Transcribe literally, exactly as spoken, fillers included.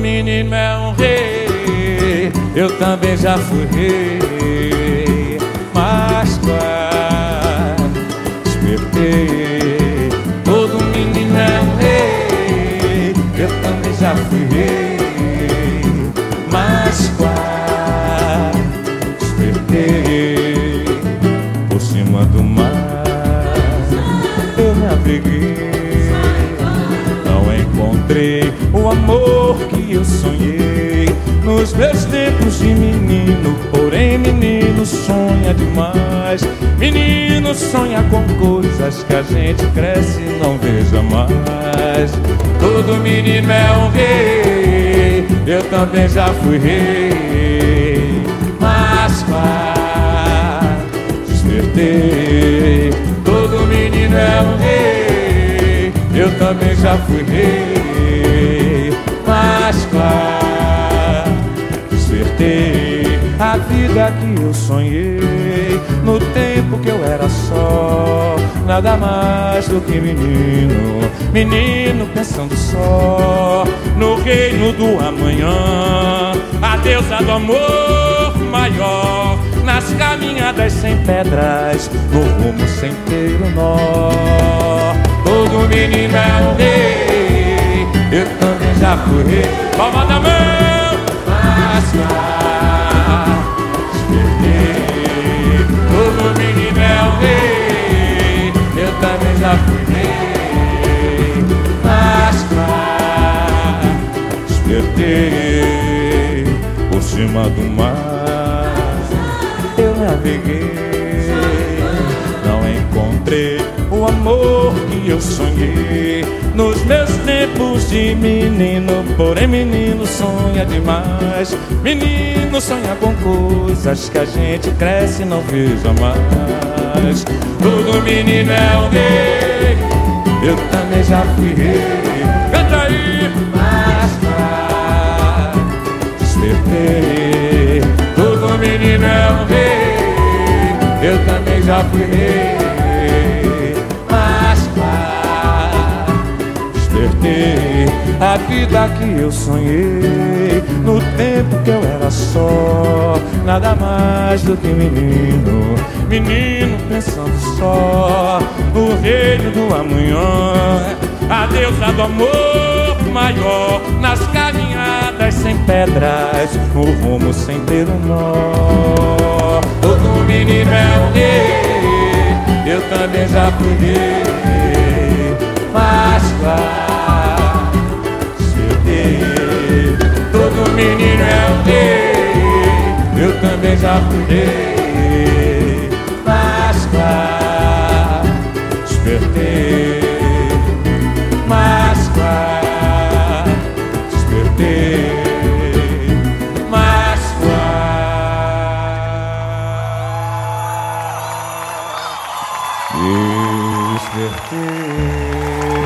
menino é um rei, eu também já fui rei, mas quase despertei. Todo menino é um rei, eu também já fui rei, mas quase despertei. Por cima do mar eu naveguei, não encontrei o amor que eu sonhei nos meus tempos de menino. Porém menino sonha demais, menino sonha com coisas que a gente cresce e não vê jamais. Todo menino é um rei, eu também já fui rei, mas quase despertei. Todo menino é um rei, eu também já fui rei, mas quase despertei. A vida que eu sonhei no tempo que eu era só, nada mais do que menino, menino pensando só no reino do amanhã, a deusa do amor maior, nas caminhadas sem pedras, no rumo sem ter um nó. Todo menino é um rei, eu também já fui rei. Palma da mão, mas despertei. Todo menino é um rei, eu também já fui rei, mas despertei. Por cima do mar eu naveguei, não encontrei o amor que eu sonhei nos meus tempos de menino. Porém menino sonha demais, menino sonha com coisas que a gente cresce e não vê jamais. Todo menino é um rei, eu também já fui rei. Canta aí! Mas despertei. Todo menino é um rei, eu também já fui rei, mas quase despertei. A vida que eu sonhei no tempo que eu era só, nada mais do que menino, menino pensando só no reino do amanhã, a deusa do amor maior, nas caminhadas sem pedras, no rumo sem ter um nó. Todo menino é um rei, eu também já fui rei, mas quase despertei. Todo menino é um rei, eu também já fui rei, mas quase despertei. Mas quase despertei, mas quase despertei.